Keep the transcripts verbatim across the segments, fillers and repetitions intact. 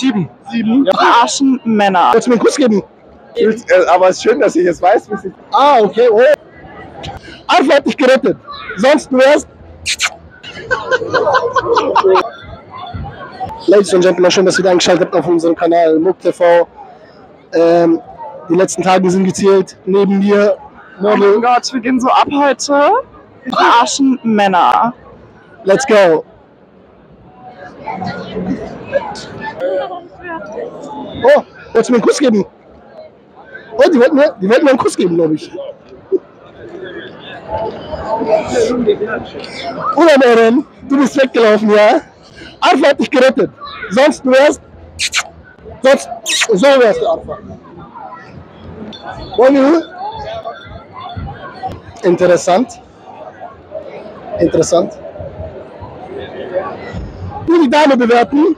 Sieben. Sieben? Ja. Verarschen Männer. Willst du mir einen Kuss geben? Aber es ist schön, dass ich jetzt weiß, wie sie... Ah, okay. Oh. Arfa hat dich gerettet. Sonst du wärst... Ladies and Gentlemen, schön, dass ihr wieder eingeschaltet habt auf unserem Kanal Muck T V. Ähm, die letzten Tage sind gezählt. Neben mir Model. Oh mein Gott, wir gehen so ab heute. Wir verarschen Männer. Let's go. Oh, wolltest du mir einen Kuss geben? Oh, die wollten mir, die wollten mir einen Kuss geben, glaube ich. Unermehren, du bist weggelaufen, ja? Arfa hat dich gerettet. Sonst du wärst... Sonst... So wärst du, Arfa. Wollen wir? Interessant. Interessant. Du die Dame bewerten.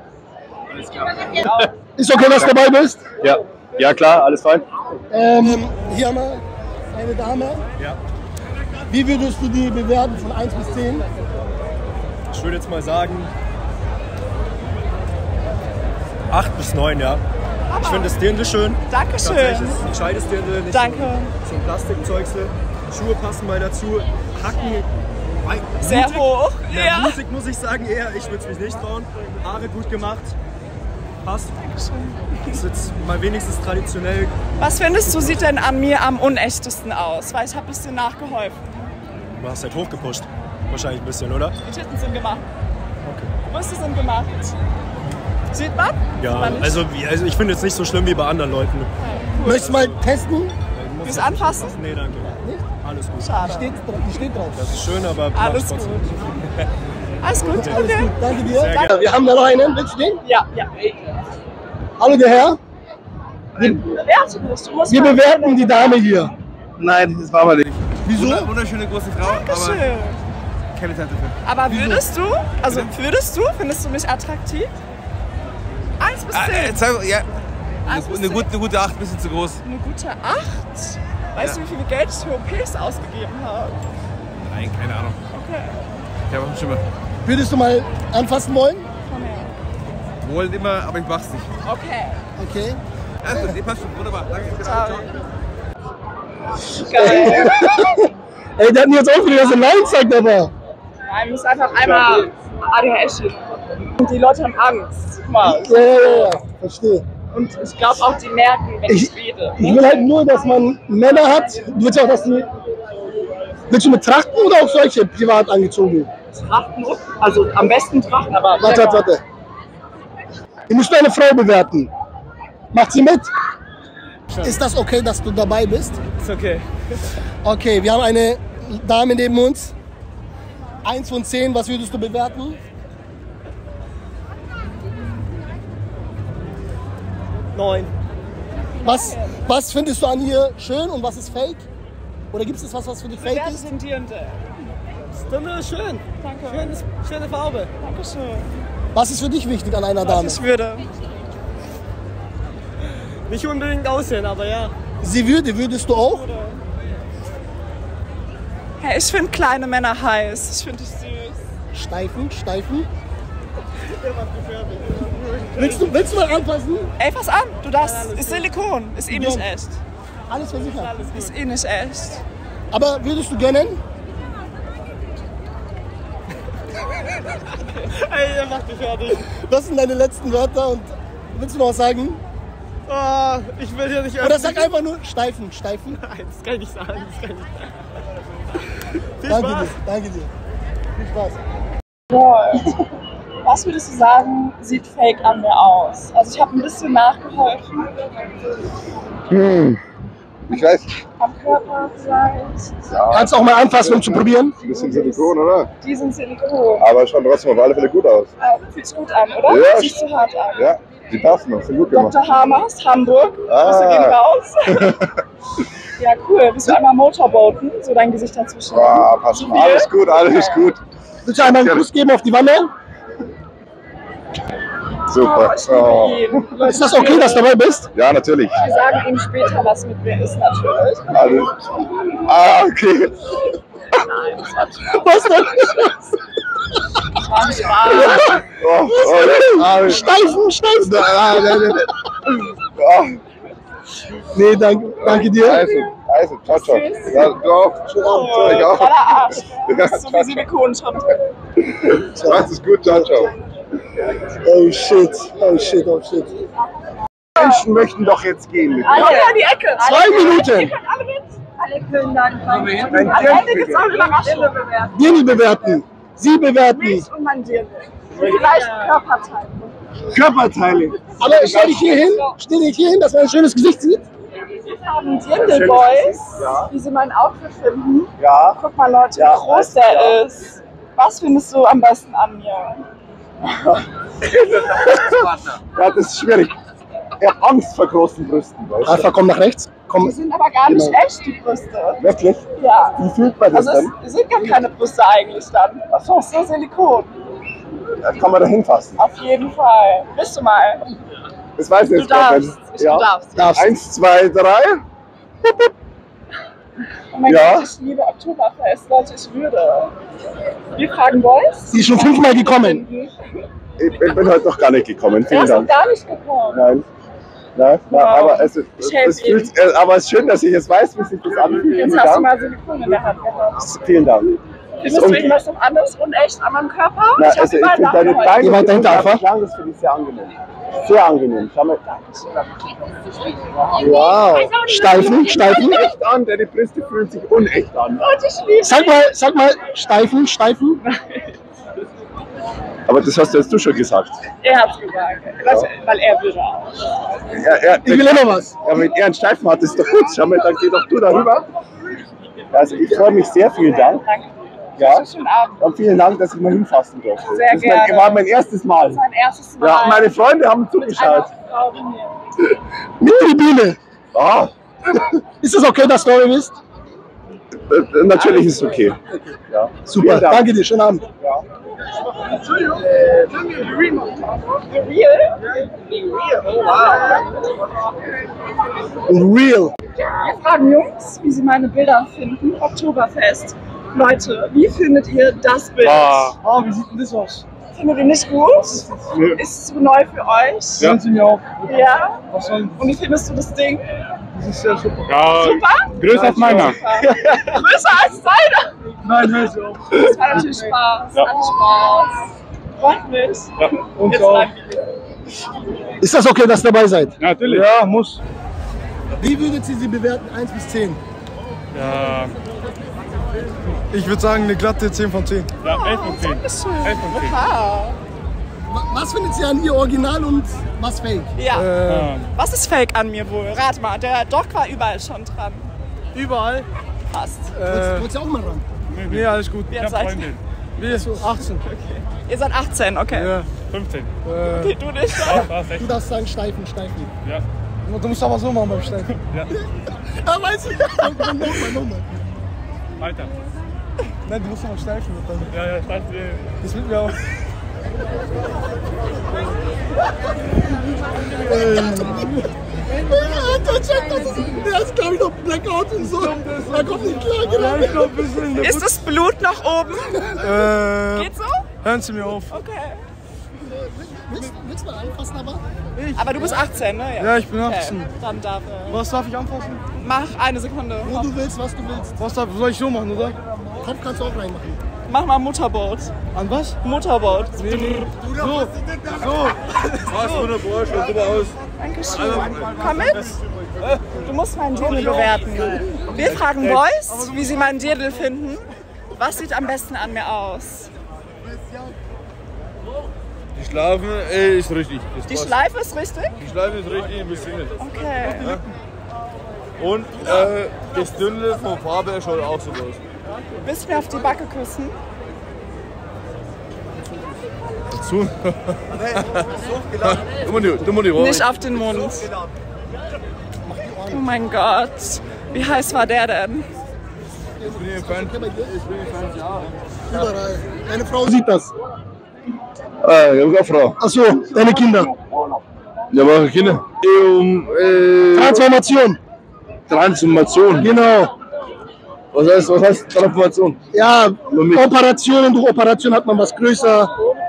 Ist okay, dass du dabei bist? Ja, ja klar, alles fein. Ähm, hier haben wir eine Dame. Ja. Wie würdest du die bewerten von eins bis zehn? Ich würde jetzt mal sagen acht bis neun, ja. Ich finde das Dirndl schön. Dankeschön. Tatsächlich ist es ein gescheites Dirndl, nicht Danke. so, so ein Plastikzeugsel. Schuhe passen mal dazu. Hacken sehr mutig. hoch. Ja, Ja. mutig muss ich sagen eher. Ich würde es mich nicht trauen. Haare gut gemacht. Passt. Das ist jetzt mal wenigstens traditionell. Was findest du, sieht denn an mir am unechtesten aus? Weil ich habe ein bisschen nachgeholfen. Du hast halt hochgepusht. Wahrscheinlich ein bisschen, oder? Die Titten sind gemacht. Okay. Brüste sind gemacht. Sieht man? Ja, Sieht man nicht? also, wie- also ich finde es nicht so schlimm wie bei anderen Leuten. Möchtest du mal testen? Willst du anfassen? Nee, danke. Nicht? Alles gut. Schade. Steht, die steht drauf. Das ist schön, aber mach Alles trotzdem. gut. Alles gut? Alles Okay. gut, danke dir. Sehr gerne. Wir haben da noch einen. Willst du den? Ja, ja. Hallo, der Herr. Wir, Bewerten musst du. musst wir mal- bewerten die Dame hier. Nein, das war wir nicht. Wieso? Wunderschöne große Frau, Dankeschön. aber keine Zeit dafür. Aber würdest du, also würdest du, findest du mich attraktiv? eins bis Ah, äh, zehn. sag, ja, eins bis eine, zehn. gute, eine gute acht, bisschen zu groß. Eine gute acht? Weißt du, wie viel Geld ich für O Ps ausgegeben habe? Nein, keine Ahnung. Okay. Ich habe auch schon mal Würdest du mal anfassen wollen? Komm her. wollen immer, aber ich mach's nicht. Okay. Okay. Also, die passt schon, wunderbar. Danke. Ciao. Geil. Ey, der hat mich jetzt aufgeregt, dass er Nein sagt, aber. Nein, wir müssen einfach einmal A D H S schieben. Und die Leute haben Angst. Guck mal. Ja, ja, ja, ja. Verstehe. Und ich glaube auch, die merken, wenn ich, Ich, rede. ich will halt nur, dass man Männer hat. Du willst auch, dass die. Willst du mit Trachten oder auch solche privat angezogen? Trachten, also am besten Trachten, aber. Warte, warte, warte. Du musst eine Frau bewerten. Macht sie mit? Ist das okay, dass du dabei bist? Ist okay. Okay, wir haben eine Dame neben uns. Eins von zehn, was würdest du bewerten? Neun. Was, was findest du an ihr schön und was ist fake? Oder gibt es was, was für dich fake Werte ist? sind die und der. Stimme ist schön. Danke. Schönes, schöne Farbe. Dankeschön. Was ist für dich wichtig an einer Dame? Was ich würde. Nicht unbedingt aussehen, aber ja. Sie würde, würdest du auch? Hey, ich finde kleine Männer heiß. Ich finde dich süß. Steifen, steifen. Willst du, willst du mal anpassen? Ey, pass an, du darfst. Ist Silikon. Ist eh nicht Ja. echt. Alles versichert. Ist eh nicht echt. Aber würdest du gönnen? Ey, der macht mich fertig. Was sind deine letzten Wörter und willst du noch was sagen? Oh, ich will hier nicht Oder sag einfach nur steifen, steifen. Nein, das kann ich nicht sagen. Das kann ich nicht sagen. Viel Danke Spaß. dir, danke dir. Viel Spaß. Boah. Was würdest du sagen, sieht fake an mir aus? Also ich habe ein bisschen nachgeholfen. Hm. Ich weiß nicht. Am Körper vielleicht. Kannst du auch mal anfassen, um zu probieren? Ein bisschen Silikon, oder? Die sind Silikon. Aber schauen trotzdem auf alle Fälle gut aus. Ah, fühlt sich gut an, oder? Ja. Sieht zu hart an. Ja, die passen noch, sind gut gemacht. Doktor Hamers, Hamburg. Ah. Grüße gehen raus. Ja, cool. Willst du einmal Motorboaten? So dein Gesicht dazwischen. Ah, passt schon. Alles gut, alles gut. Willst du einmal einen Kuss geben auf die Wanne? Super. Oh, ich liebe Oh. ihn. Ist das okay, dass du dabei bist? Ja, natürlich. Wir sagen ihm später, was mit mir ist, natürlich. Also, ah, okay. Nein, das war Spaß. Was denn? Das war ein Spaß. Oh, oh, ah, Steifen, steifen. ah, nein, nein, nein. Nee, danke, danke dir. Also, also, ciao, ciao. Ja, du auch. Schönen Abend. Oh, Ich auch. voller Arsch. Ja, Das ist so ciao, wie Silikon schon drin. ciao. Macht es gut, ciao, ciao. Oh shit, oh shit, oh shit. Menschen möchten doch jetzt gehen mit Alle mir. in die Ecke. Zwei Minuten. Ihr könnt alle mit. Alle können dann kommen. Ein Am Ende gibt es auch Dirndl. Überraschungen bewerten. Dirndl bewerten. Sie bewerten. Mich und mein Dirndl. Vielleicht Körperteile. Körperteile. Aber stell dich hier hin, stell dich hier hin, dass man ein schönes Gesicht sieht. Wir haben Dirndl Boys, wie sie mein Outfit finden. Ja. Guck mal Leute, Ja, wie groß der ja. ist. Was findest du am besten an mir? Ja, das ist schwierig. Er hat Angst vor großen Brüsten, weißt Alpha, komm nach rechts. Die Komm. sind aber gar nicht Genau. echt, die Brüste. du? Wirklich? Ja. Wie fühlt man das Also denn? es sind gar keine Brüste eigentlich dann. Ach so. So Silikon. Da kann man da hinfassen. Auf jeden Fall. Bist du mal? Das weiß ich Du jetzt gar darfst. nicht. Ich, Ja. Du darfst. Darfst. Eins, zwei, drei. Oh mein Ja. Gott, ich liebe Oktoberfest. Leute, ich würde. Wir fragen Boys. Sie ist schon fünfmal gekommen. Ich, ich bin heute noch gar nicht gekommen. Er Vielen ist noch Dank. gar nicht gekommen. Nein. Nein, nein, Wow. aber es, ist- Ich helf es fühlt, äh, aber es ist schön, dass ich jetzt weiß, wie sich das anfühlt. Jetzt Vielen hast du Dank. mal Silikon in der Hand gehabt. Vielen Dank. Findest du irgendwas noch anderes unecht an meinem Körper? Na, ich hab also ich überall finde deine nachgeholt. Beine Jemand denkt einfach. lang, das finde ich sehr angenehm. Sehr angenehm. Schau mal. Wow. Steifen, steifen. Echt an, deine Brüste fühlen sich unecht an. Und ich liebe Sag mal, sag mal, steifen, steifen. Aber das hast jetzt du schon gesagt. Er hat's gesagt. Leute, weil er würde auch. Er, er, Ich will immer was. ja, wenn er einen Steifen hat, ist doch gut. Schau mal, dann geh doch du darüber. Also ich freue mich sehr, vielen Dank. Danke. Ja. Schönen Abend. Und vielen Dank, dass ich mal hinfassen durfte. Sehr das ist mein, gerne. war mein erstes Mal. Mein erstes Mal. Ja, meine Freunde haben mit zugeschaut. einer Frau wie mir. Mit Tribüne. Ah, Ist es okay, dass du dabei bist? äh, natürlich ist es okay. Ja. Super, Vielen Dank. danke dir, schönen Abend. The Real? Real. Wir fragen Jungs, wie sie meine Bilder finden. Oktoberfest. Leute, wie findet ihr das Bild? Ah. Ah, wie sieht denn das aus? Findet ihr nicht gut? Nö. Ist es zu neu für euch? Ja. Sie mir auch. Ja? Was soll Und wie findest du das Ding? das? Ist sehr super. Ja, Super? größer als meiner. Größer als deiner? Nein, hör sie auf. Das war natürlich Spaß. Ja. Hat Spaß. Freut mich. Und Jetzt auch. bleiben wir. Ist das okay, dass ihr dabei seid? Natürlich. Ja, muss. Wie würdet ihr sie bewerten? eins bis zehn. Ja. Ich würde sagen, eine glatte zehn von zehn. Ja, elf von zehn. Dankeschön. elf von zehn. Wow. Was findet ihr an ihr Original und was fake? Ja. Äh, Was ist fake an mir wohl? Rat mal, der Doc war überall schon dran. überall. Passt. Äh, Wolltest du auch mal ran? nee, alles gut. Wie Ich alt hab seid ihr? Freundin. Wir achtzehn. Ihr seid achtzehn, okay. Ja. fünfzehn. Äh, Okay, du nicht? Ja, war Du sechzehn. darfst sagen steifen, steifen. Ja. du musst aber so machen beim Stein. Ah, weiß ich. Nochmal, nochmal. Weiter. Nein, du musst aber steifen. Dann. Ja, ja, scheiße. Das wird mir auch. Der checkt, das ist, der ist, glaube ich, noch Blackout und so. Er kommt nicht klar, genau. Ich glaub, wir sind in der Ist das Blut noch oben? Äh, Geht so? hören Sie mir auf. Okay. Willst, willst du mal anfassen, aber? Aber du bist achtzehn, ne? Ja, ich bin Okay, achtzehn. dann darf er. Was darf ich anfassen? Mach eine Sekunde. Wo du willst, was du willst. Was darf, soll ich so machen, oder? Kopf kannst du auch reinmachen. Mach mal Mutterboot. An was? Mutterboot. So. So. Was, wunderbar, schaut super aus. Dankeschön. Komm mit. Du musst meinen Dirndl bewerten. Wir fragen Boys, wie sie meinen Dirndl finden. Was sieht am besten an mir aus? Die Schlafen äh, ist richtig. Das Die passt. Schleife ist richtig? Die Schleife ist richtig ein bisschen. Okay. Und äh, das Dünnle vom Farbe her schaut auch so aus. Willst du mir auf die Backe küssen? Zu. Du mal die, du mal die Rohre. Nicht auf den Mund. Oh mein Gott. Wie heiß war der denn? Ich bin hier Fan. Ich bin hier Fan, ja. Überall. Deine Frau sieht das. Äh, junge Frau. Achso, deine Kinder. Ja, aber Kinder. Um, äh, Transformation. Transformation. Genau. Was heißt, was heißt Transformation? Ja, Operationen, durch Operation hat man was größer.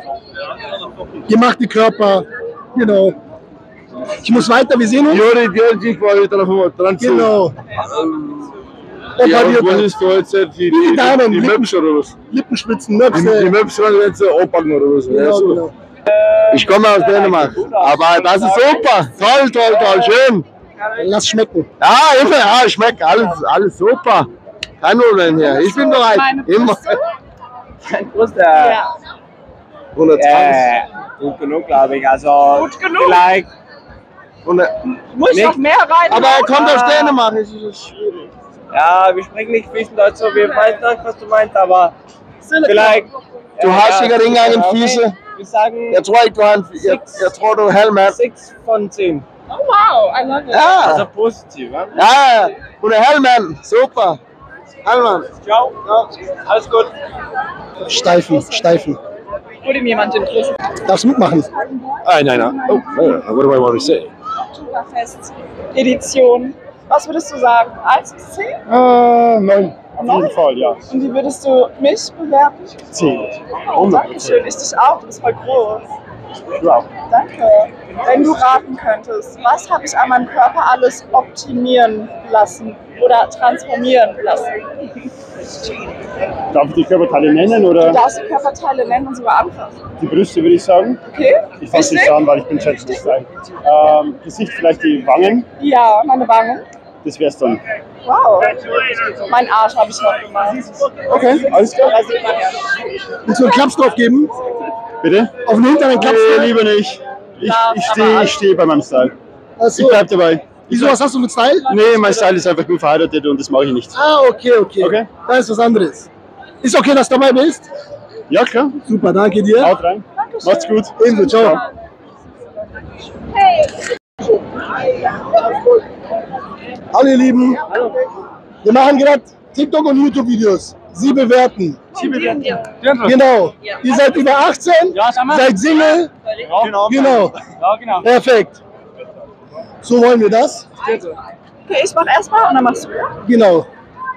Gemachte Körper, genau. Ich muss weiter, wir sehen uns. Juri, die sich war Transformation. Genau. Ja, Operiert. was ist da jetzt die, die, Die Damen, die, die Lippen- Möpse oder was? Lippenspitzen, Die, die Möpse. Möpse werden jetzt abpacken oder was? Ja, Genau, so. genau. Ich komme aus Dänemark. Aber das ist super. Toll, toll, toll, schön. Lass schmecken. Ja, immer, ja, schmeckt alles, alles super. Kein Problem hier. Ich bin bereit. Immer. Größter. Ja. hundertzwanzig. Äh, gut genug, glaube ich. Also, Gut genug? vielleicht. hundert. Muss ich noch mehr rein? Aber er kommt aus Dänemark. Es ist schwierig. Ja, wir sprechen nicht fließend Deutsch, so wir weiß nicht, was du meinst, aber vielleicht. Du hast ja, sogar den Gang in okay. Füße. Wir sagen Jeg tror ikke, du har en, jeg, jeg tror, du er halvmand. sechs von zehn. Oh wow, I love it. Ja, Also positiv, ja? ja, hun er halvmand. Super. Halvmand. Ciao. Alles gut. Steifen, steifen. Hol ihm jemand den Griff. Darfst mitmachen. Ah, nein, nein. Oh, what do I want to say? Oktoberfest Edition. Was würdest du sagen? eins bis zehn? Äh, nein. Auf jeden Fall, ja. Und wie würdest du mich bewerten? zehn. Oh, danke schön. Ich dich auch. Du bist voll groß. Ja. Danke. Wenn du raten könntest, was habe ich an meinem Körper alles optimieren lassen oder transformieren lassen? Darf ich die Körperteile nennen Du oder darfst die Körperteile nennen und sogar anfassen. die Brüste, würde ich sagen? Okay? Ich fasse nicht Wichtig? an, weil ich bin Schätzungsstyle. Ähm, Gesicht, vielleicht die Wangen, Ja, meine Wangen. das wär's dann. Wow. Mein Arsch habe ich noch gemacht. Okay, alles klar. Willst du einen Klaps drauf geben? Bitte? Auf den Hintern einen Klaps Nee, drauf? lieber nicht. Ich, Ja, ich aber stehe ich alles- steh bei meinem Style. Achso. Ich bleib dabei. Wieso, was hast du mit Style? Nee, mein Style ist einfach gut verheiratet und das mache ich nicht. Ah, okay, okay. Okay. Das ist was anderes. Ist okay, dass du dabei bist? Ja, klar. Super, danke dir. Haut rein. Macht's gut. Ebenso, ciao. Hallo ihr Lieben. Wir machen gerade TikTok und YouTube-Videos. Sie bewerten. Genau. Ihr seid über achtzehn, seid Single. Genau. Genau. Ja, genau. Perfekt. So wollen wir das. Okay, ich mach erstmal und dann machst du. Genau.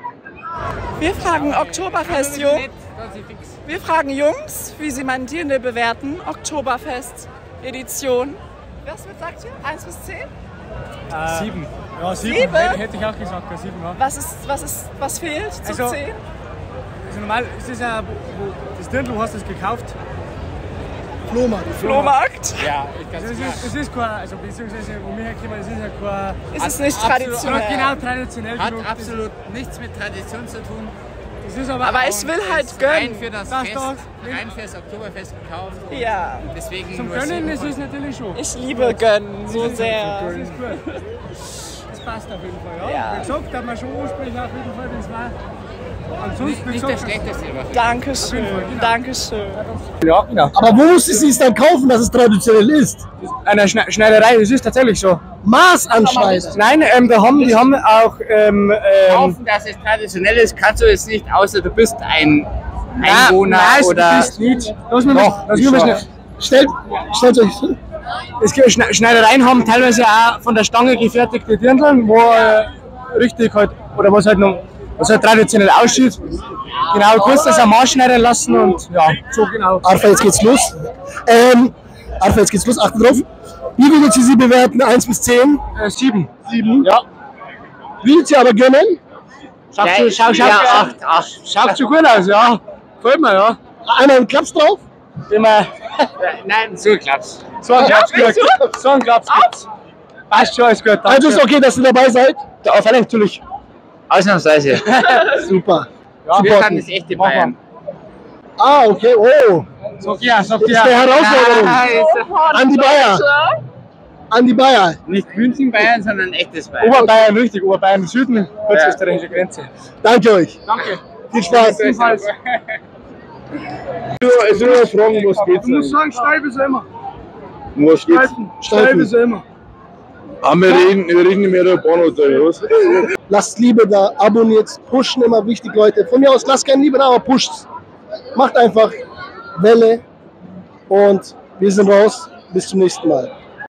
Wir fragen Oktoberfest Jungs. Wir fragen Jungs, wie sie meinen Dirndl bewerten. Oktoberfest Edition. Was wird sagt ihr? eins bis zehn? Sieben. Ja, sieben. Sieben? Hätte, hätte ich auch gesagt, ja, sieben. Ja. Was ist, was ist, was fehlt zu Also- zehn? Also normal ist das ja, wo, wo, das Dirndl, du hast das gekauft. Flohmarkt. Flohmarkt? Ja, das ist, das ist kein, also beziehungsweise wo wir herkommen, das ist ja kein... Ist es nicht absolut- traditionell? Genau, traditionell. Hat genug. absolut nichts mit Tradition zu tun. Das ist aber, Aber auch- ich will halt Rein gönnen. für das, Das Fest, doch. rein für das Oktoberfest gekauft. Und Ja, deswegen zum nur Gönnen sieben ist von- es natürlich schon. ich liebe gönnen so sehr. Das ist gut. Das passt auf jeden Fall, ja. Ja. Wie gesagt, hat man schon ansprechen auf jeden Fall, das war... Ansonsten, Nicht, wie nicht der gesagt, schlechteste. aber- Dankeschön, Dankeschön. Ja, genau. Aber wo musste sie es dann kaufen, dass es traditionell ist? Eine Schne Schneiderei, das ist tatsächlich so. Maßanschneider. Nein, ähm, da haben, die haben auch... Ähm, ähm, Kaufen, dass es traditionell ist, kannst du es nicht, außer du bist ein Einwohner nein, oder. du bist nicht. Lass mich Doch, mal, lass mich mal schnell. Stellt, stellt euch. Es gibt Schne- Schneidereien haben teilweise auch von der Stange gefertigte Dirndl, wo äh, richtig halt, oder was halt noch, was halt traditionell aussieht. Genau, du kannst das auch maßschneidern lassen und ja, so genau. Arfa, jetzt geht's los. Ähm, Arfa, jetzt geht's los. Achte drauf. Wie würdet ihr sie bewerten? eins bis zehn? Äh, sieben. sieben. Ja. Würdet ihr aber gönnen? Schaut so, schau, schau, Ja, schau, acht, acht. schaut so gut aus, ja. Gefällt mir, ja. Einmal einen Klaps drauf? Immer Nein, so klappt's. so ein Klaps gekriegt. So ein Klaps gibt's. Passt schon, ist gut. Also ist okay, dass ihr dabei seid? Ja, auf alle natürlich. Ausnahmsweise. Super. Wir sind das echte Bayern. Ah, okay. Oh. Sag ja, sag Das ist ja. eine Herausforderung. An die Bayer. An die Bayer. Nicht München Bayern, sondern echtes Bayern. Oberbayern, richtig, Oberbayern, Süden, kurzösterreichische Grenze. Danke euch. Danke. Viel Spaß. Ebenfalls. Es nur fragen, was geht's. Du musst sagen, steif ist immer. Was geht's? Steifen. immer. Aber wir reden, wir reden nicht mehr über Bahnhotel, was? Lasst Liebe da, abonniert, pushen immer wichtig, Leute. Von mir aus lasst keine Liebe da, aber pusht. Macht einfach Welle und wir sind raus. Bis zum nächsten Mal.